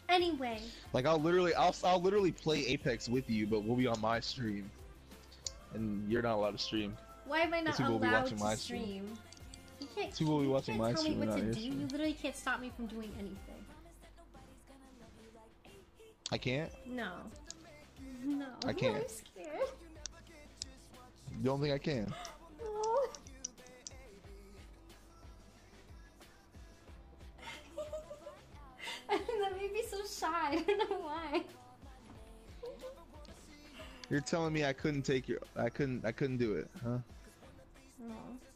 Anyway. Like I'll literally play Apex with you, but we'll be on my stream, and you're not allowed to stream. Why am I not People will be allowed watching to my stream? You can't. People will be watching my tell me stream, what not to your do. stream. You literally can't stop me from doing anything. I can't. No. No. I can't. I'm scared. You don't think I can? No. That made me so shy. I don't know why. You're telling me I couldn't take your, I couldn't do it, huh? No.